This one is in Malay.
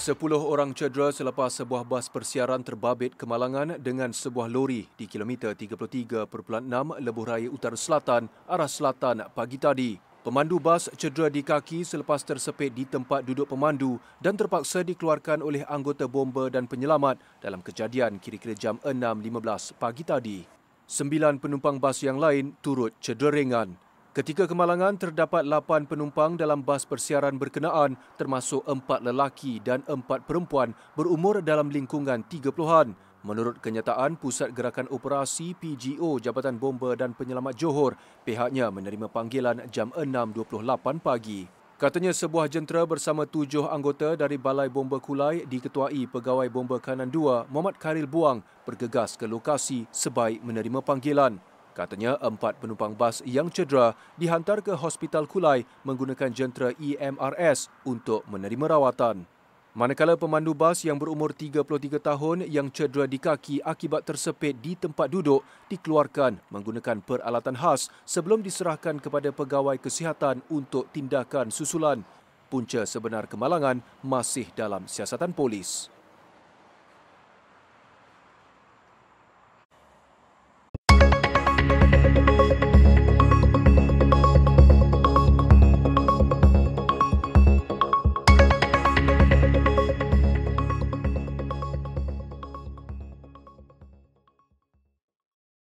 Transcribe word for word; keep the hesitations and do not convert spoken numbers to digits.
Sepuluh orang cedera selepas sebuah bas persiaran terbabit kemalangan dengan sebuah lori di kilometer tiga puluh tiga perpuluhan enam Lebuh Raya Utara Selatan, arah selatan pagi tadi. Pemandu bas cedera di kaki selepas tersepit di tempat duduk pemandu dan terpaksa dikeluarkan oleh anggota bomba dan penyelamat dalam kejadian kira-kira jam enam lima belas pagi tadi. Sembilan penumpang bas yang lain turut cedera ringan. Ketika kemalangan, terdapat lapan penumpang dalam bas persiaran berkenaan termasuk empat lelaki dan empat perempuan berumur dalam lingkungan tiga puluhan. Menurut kenyataan Pusat Gerakan Operasi P G O Jabatan Bomba dan Penyelamat Johor, pihaknya menerima panggilan jam enam dua puluh lapan pagi. Katanya sebuah jentera bersama tujuh anggota dari Balai Bomba Kulai diketuai Pegawai Bomba Kanan dua Muhammad Khairil Buang bergegas ke lokasi sebaik menerima panggilan. Katanya empat penumpang bas yang cedera dihantar ke Hospital Kulai menggunakan jentera E M R S untuk menerima rawatan. Manakala pemandu bas yang berumur tiga puluh tiga tahun yang cedera di kaki akibat tersepit di tempat duduk dikeluarkan menggunakan peralatan khas sebelum diserahkan kepada pegawai kesihatan untuk tindakan susulan. Punca sebenar kemalangan masih dalam siasatan polis.